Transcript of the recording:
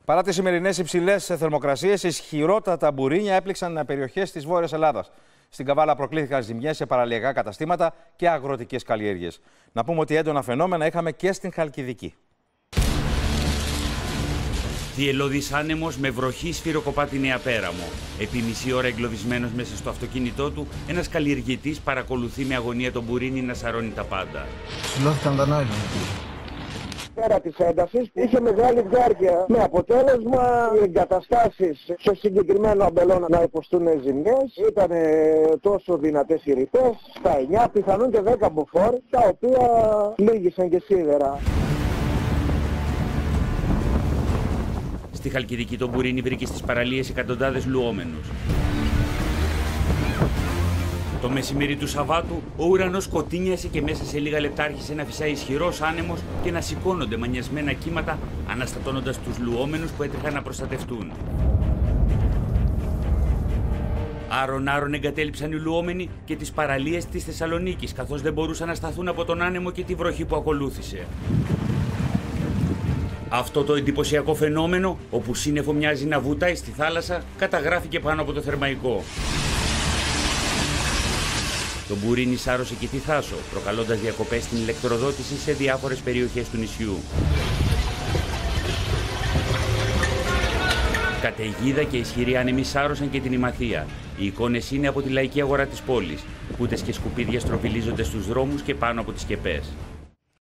Παρά τις σημερινές υψηλές θερμοκρασίες, ισχυρότατα μπουρίνια έπληξαν περιοχές της Βόρειας Ελλάδας. Στην Καβάλα προκλήθηκαν ζημιές σε παραλιακά καταστήματα και αγροτικές καλλιέργειες. Να πούμε ότι έντονα φαινόμενα είχαμε και στην Χαλκιδική. Θυελλώδης άνεμος με βροχή σφυροκοπά τη Νέα Πέραμο. Επί μισή ώρα εγκλωβισμένος μέσα στο αυτοκίνητό του, ένας καλλιεργητής παρακολουθεί με αγωνία τον μπουρίνι να σαρώνει τα πάντα. Συλλώθηκαν τα νόημα. Πέρα της έντασης είχε μεγάλη διάρκεια, με αποτέλεσμα οι εγκαταστάσεις στο συγκεκριμένο αμπελώνα να υποστούν ζημιές. Ήταν τόσο δυνατές οι ρηπές, στα 9, πιθανόν και 10 μποφόρ, τα οποία πλήγησαν και σίδερα. Στη Χαλκιδική το μπουρίνι βρήκε στις παραλίες εκατοντάδες λουόμενους. Το μεσημέρι του Σαββάτου, ο ουρανός σκοτίνιασε και μέσα σε λίγα λεπτά άρχισε να φυσάει ισχυρός άνεμος και να σηκώνονται μανιασμένα κύματα, αναστατώνοντας τους λουόμενους που έτρεχαν να προστατευτούν. Άρον-άρον εγκατέλειψαν οι λουόμενοι και τις παραλίες της Θεσσαλονίκης, καθώς δεν μπορούσαν να σταθούν από τον άνεμο και τη βροχή που ακολούθησε. Αυτό το εντυπωσιακό φαινόμενο, όπου σύννεφο μοιάζει να βουτάει στη θάλασσα, καταγράφηκε πάνω από το Θερμαϊκό. Το μπουρίνι σάρωσε και τη Θάσο, προκαλώντας διακοπές στην ηλεκτροδότηση σε διάφορες περιοχές του νησιού. Καταιγίδα και ισχυροί άνεμοι σάρωσαν και την Ημαθία. Οι εικόνες είναι από τη λαϊκή αγορά της πόλης. Κούτες και σκουπίδια στροφιλίζονται στους δρόμους και πάνω από τις σκεπές.